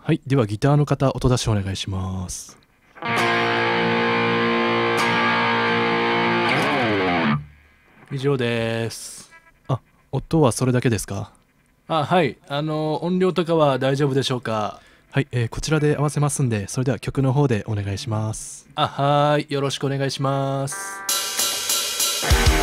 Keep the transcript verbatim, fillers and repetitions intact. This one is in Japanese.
はい、ではギターの方、音出しお願いします。 以上です。 あ、音はそれだけですか？ あ、はい。あの、音量とかは大丈夫でしょうか？ はい、えーこちらで合わせますんで、それでは曲の方でお願いします。 あ、はーい。よろしくお願いします。